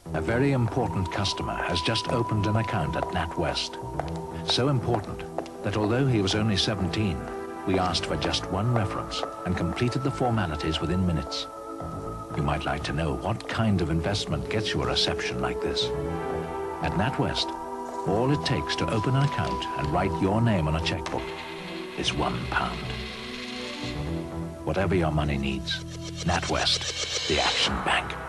A very important customer has just opened an account at Nat West. So important that although he was only 17, we asked for just one reference and completed the formalities within minutes. You might like to know what kind of investment gets you a reception like this. At Nat West, all it takes to open an account and write your name on a checkbook is £1. Whatever your money needs, Nat West, the Action Bank.